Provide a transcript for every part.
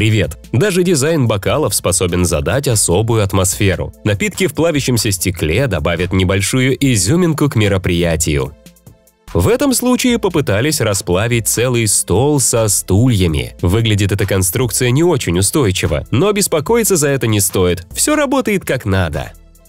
Привет! Даже дизайн бокалов способен задать особую атмосферу. Напитки в плавящемся стекле добавят небольшую изюминку к мероприятию. В этом случае попытались расплавить целый стол со стульями. Выглядит эта конструкция не очень устойчиво, но беспокоиться за это не стоит, все работает как надо.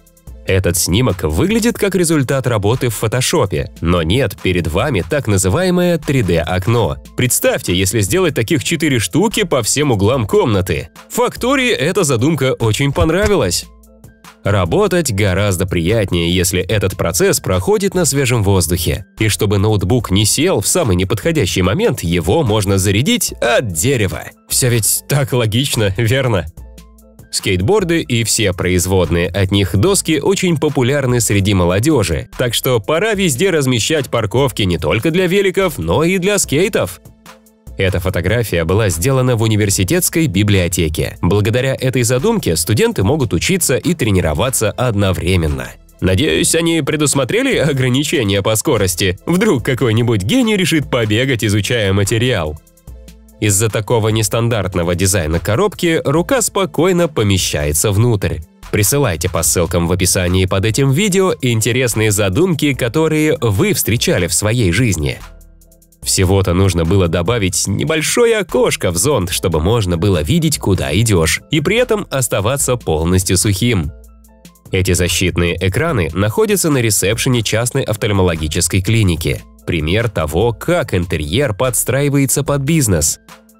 Этот снимок выглядит как результат работы в фотошопе, но нет, перед вами так называемое 3D-окно. Представьте, если сделать таких 4 штуки по всем углам комнаты. Фактории эта задумка очень понравилась. Работать гораздо приятнее, если этот процесс проходит на свежем воздухе. И чтобы ноутбук не сел в самый неподходящий момент, его можно зарядить от дерева. Все ведь так логично, верно? Скейтборды и все производные от них доски очень популярны среди молодежи, так что пора везде размещать парковки не только для великов, но и для скейтов. Эта фотография была сделана в университетской библиотеке. Благодаря этой задумке студенты могут учиться и тренироваться одновременно. Надеюсь, они предусмотрели ограничения по скорости. Вдруг какой-нибудь гений решит побегать, изучая материал. Из-за такого нестандартного дизайна коробки рука спокойно помещается внутрь. Присылайте по ссылкам в описании под этим видео интересные задумки, которые вы встречали в своей жизни. Всего-то нужно было добавить небольшое окошко в зонт, чтобы можно было видеть, куда идешь, и при этом оставаться полностью сухим. Эти защитные экраны находятся на ресепшене частной офтальмологической клиники. Пример того, как интерьер подстраивается под бизнес.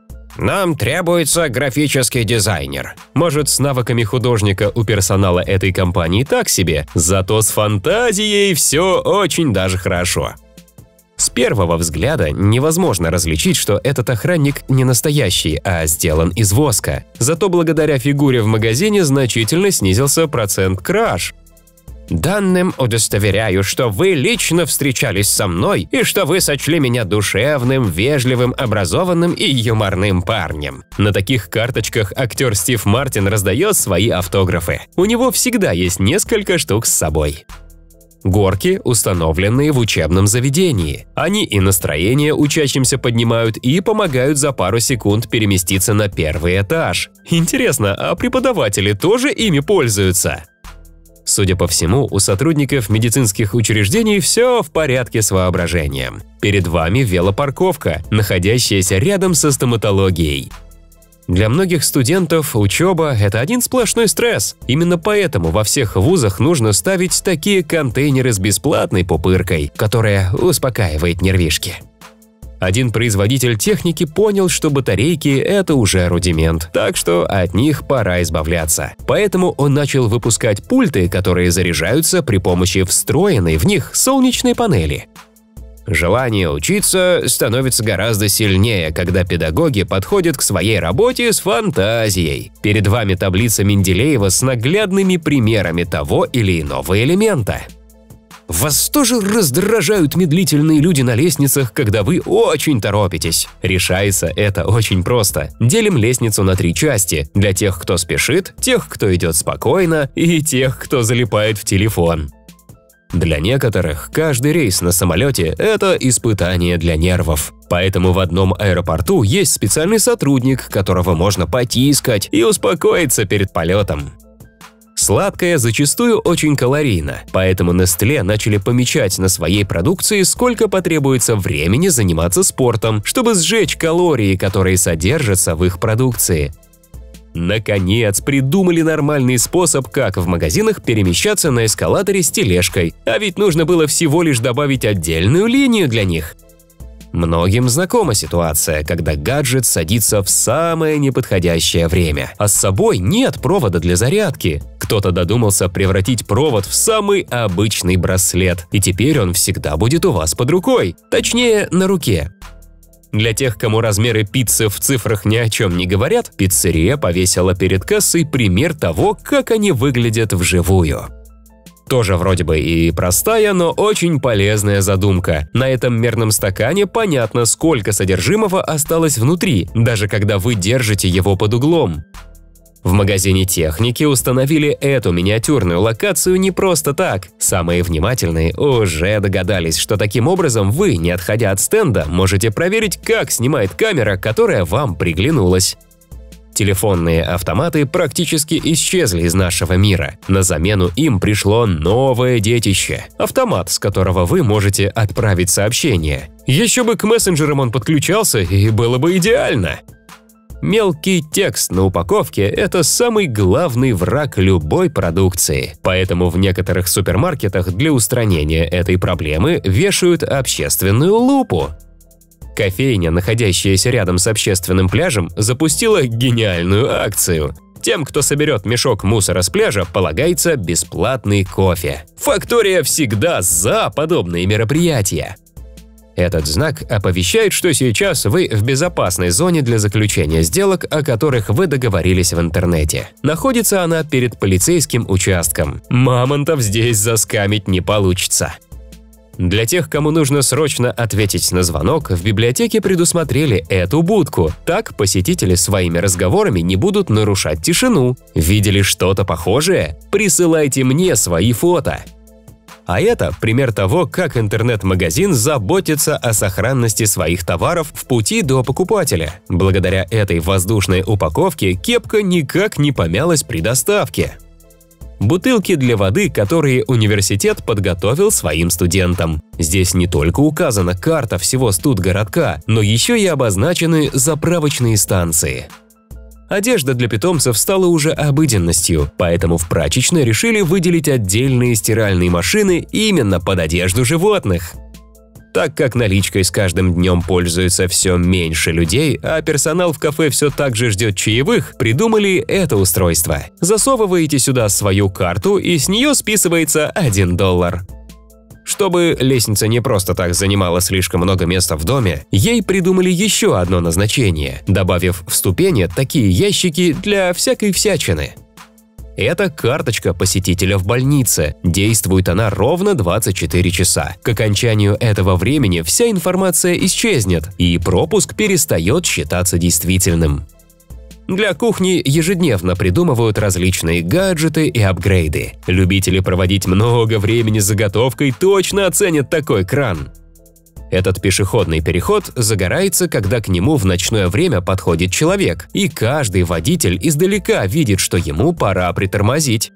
Нам требуется графический дизайнер. Может, с навыками художника у персонала этой компании так себе, зато с фантазией все очень даже хорошо. С первого взгляда невозможно различить, что этот охранник не настоящий, а сделан из воска. Зато благодаря фигуре в магазине значительно снизился процент краж. Данным удостоверяю, что вы лично встречались со мной и что вы сочли меня душевным, вежливым, образованным и юморным парнем. На таких карточках актер Стив Мартин раздает свои автографы. У него всегда есть несколько штук с собой. Горки, установленные в учебном заведении. Они и настроение учащимся поднимают и помогают за пару секунд переместиться на первый этаж. Интересно, а преподаватели тоже ими пользуются? Судя по всему, у сотрудников медицинских учреждений все в порядке с воображением. Перед вами велопарковка, находящаяся рядом со стоматологией. Для многих студентов учеба – это один сплошной стресс. Именно поэтому во всех вузах нужно ставить такие контейнеры с бесплатной пупыркой, которая успокаивает нервишки. Один производитель техники понял, что батарейки – это уже рудимент, так что от них пора избавляться. Поэтому он начал выпускать пульты, которые заряжаются при помощи встроенной в них солнечной панели. Желание учиться становится гораздо сильнее, когда педагоги подходят к своей работе с фантазией. Перед вами таблица Менделеева с наглядными примерами того или иного элемента. Вас тоже раздражают медлительные люди на лестницах, когда вы очень торопитесь? Решается это очень просто. Делим лестницу на 3 части – для тех, кто спешит, тех, кто идет спокойно, и тех, кто залипает в телефон. Для некоторых каждый рейс на самолете – это испытание для нервов. Поэтому в одном аэропорту есть специальный сотрудник, которого можно потискать и успокоиться перед полетом. Сладкое зачастую очень калорийно, поэтому Nestlé начали помечать на своей продукции, сколько потребуется времени заниматься спортом, чтобы сжечь калории, которые содержатся в их продукции. Наконец, придумали нормальный способ, как в магазинах перемещаться на эскалаторе с тележкой, а ведь нужно было всего лишь добавить отдельную линию для них. Многим знакома ситуация, когда гаджет садится в самое неподходящее время, а с собой нет провода для зарядки. Кто-то додумался превратить провод в самый обычный браслет, и теперь он всегда будет у вас под рукой, точнее, на руке. Для тех, кому размеры пиццы в цифрах ни о чем не говорят, пиццерия повесила перед кассой пример того, как они выглядят вживую. Тоже вроде бы и простая, но очень полезная задумка. На этом мерном стакане понятно, сколько содержимого осталось внутри, даже когда вы держите его под углом. В магазине техники установили эту миниатюрную локацию не просто так. Самые внимательные уже догадались, что таким образом вы, не отходя от стенда, можете проверить, как снимает камера, которая вам приглянулась. Телефонные автоматы практически исчезли из нашего мира. На замену им пришло новое детище – автомат, с которого вы можете отправить сообщение. Еще бы к мессенджерам он подключался, и было бы идеально. Мелкий текст на упаковке – это самый главный враг любой продукции. Поэтому в некоторых супермаркетах для устранения этой проблемы вешают общественную лупу. Кофейня, находящаяся рядом с общественным пляжем, запустила гениальную акцию. Тем, кто соберет мешок мусора с пляжа, полагается бесплатный кофе. Фактория всегда за подобные мероприятия. Этот знак оповещает, что сейчас вы в безопасной зоне для заключения сделок, о которых вы договорились в интернете. Находится она перед полицейским участком. Мамонтов здесь заскамить не получится. Для тех, кому нужно срочно ответить на звонок, в библиотеке предусмотрели эту будку. Так посетители своими разговорами не будут нарушать тишину. Видели что-то похожее? Присылайте мне свои фото. А это пример того, как интернет-магазин заботится о сохранности своих товаров в пути до покупателя. Благодаря этой воздушной упаковке кепка никак не помялась при доставке. Бутылки для воды, которые университет подготовил своим студентам. Здесь не только указана карта всего студгородка, но еще и обозначены заправочные станции. Одежда для питомцев стала уже обыденностью, поэтому в прачечной решили выделить отдельные стиральные машины именно под одежду животных. Так как наличкой с каждым днем пользуется все меньше людей, а персонал в кафе все так же ждет чаевых, придумали это устройство. Засовываете сюда свою карту, и с нее списывается $1. Чтобы лестница не просто так занимала слишком много места в доме, ей придумали еще одно назначение, добавив в ступени такие ящики для всякой всячины. Это карточка посетителя в больнице. Действует она ровно 24 часа. К окончанию этого времени вся информация исчезнет, и пропуск перестает считаться действительным. Для кухни ежедневно придумывают различные гаджеты и апгрейды. Любители проводить много времени с заготовкой точно оценят такой кран. Этот пешеходный переход загорается, когда к нему в ночное время подходит человек, и каждый водитель издалека видит, что ему пора притормозить.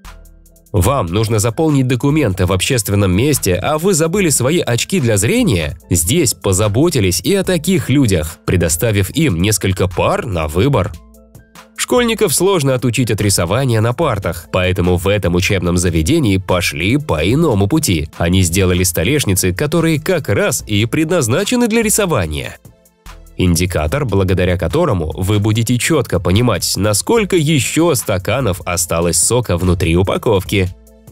Вам нужно заполнить документы в общественном месте, а вы забыли свои очки для зрения? Здесь позаботились и о таких людях, предоставив им несколько пар на выбор. Школьников сложно отучить от рисования на партах, поэтому в этом учебном заведении пошли по иному пути. Они сделали столешницы, которые как раз и предназначены для рисования. Индикатор, благодаря которому вы будете четко понимать, насколько еще стаканов осталось сока внутри упаковки.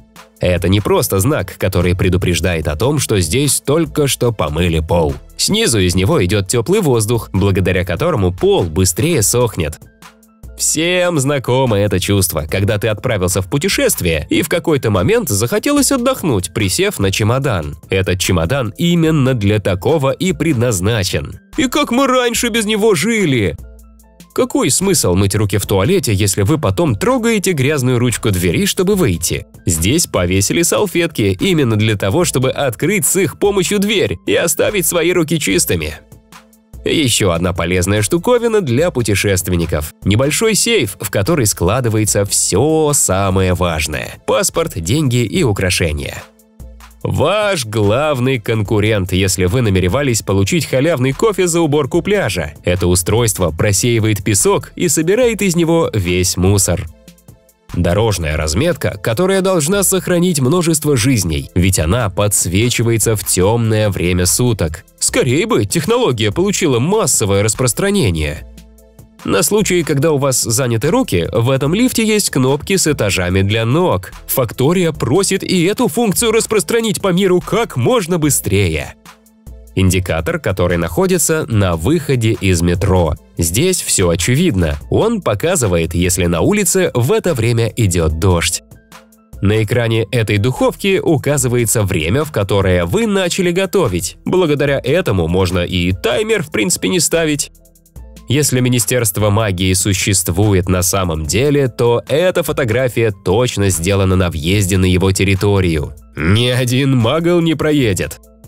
Это не просто знак, который предупреждает о том, что здесь только что помыли пол. Снизу из него идет теплый воздух, благодаря которому пол быстрее сохнет. Всем знакомо это чувство, когда ты отправился в путешествие и в какой-то момент захотелось отдохнуть, присев на чемодан. Этот чемодан именно для такого и предназначен. И как мы раньше без него жили? Какой смысл мыть руки в туалете, если вы потом трогаете грязную ручку двери, чтобы выйти? Здесь повесили салфетки именно для того, чтобы открыть с их помощью дверь и оставить свои руки чистыми. Еще одна полезная штуковина для путешественников – небольшой сейф, в который складывается все самое важное – паспорт, деньги и украшения. Ваш главный конкурент, если вы намеревались получить халявный кофе за уборку пляжа. Это устройство просеивает песок и собирает из него весь мусор. Дорожная разметка, которая должна сохранить множество жизней, ведь она подсвечивается в темное время суток. Скорее бы технология получила массовое распространение. На случай, когда у вас заняты руки, в этом лифте есть кнопки с этажами для ног. Фактория просит и эту функцию распространить по миру как можно быстрее. Индикатор, который находится на выходе из метро. Здесь все очевидно. Он показывает, если на улице в это время идет дождь. На экране этой духовки указывается время, в которое вы начали готовить. Благодаря этому можно и таймер в принципе не ставить. Если Министерство магии существует на самом деле, то эта фотография точно сделана на въезде на его территорию. Ни один магл не проедет.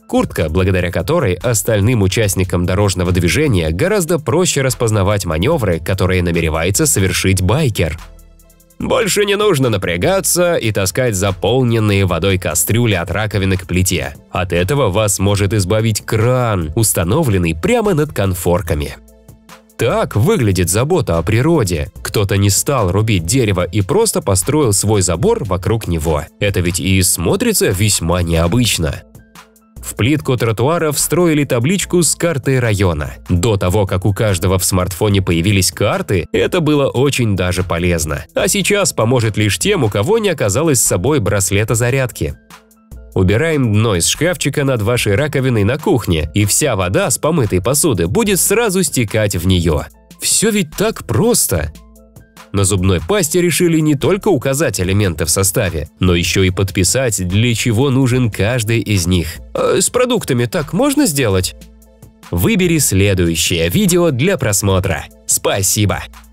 Куртка, благодаря которой остальным участникам дорожного движения гораздо проще распознавать маневры, которые намеревается совершить байкер. Больше не нужно напрягаться и таскать заполненные водой кастрюли от раковины к плите. От этого вас может избавить кран, установленный прямо над конфорками. Так выглядит забота о природе. Кто-то не стал рубить дерево и просто построил свой забор вокруг него. Это ведь и смотрится весьма необычно. В плитку тротуара встроили табличку с картой района. До того, как у каждого в смартфоне появились карты, это было очень даже полезно. А сейчас поможет лишь тем, у кого не оказалось с собой браслета зарядки. Убираем дно из шкафчика над вашей раковиной на кухне, и вся вода с помытой посуды будет сразу стекать в нее. Все ведь так просто! На зубной пасте решили не только указать элементы в составе, но еще и подписать, для чего нужен каждый из них. С продуктами так можно сделать? Выбери следующее видео для просмотра. Спасибо!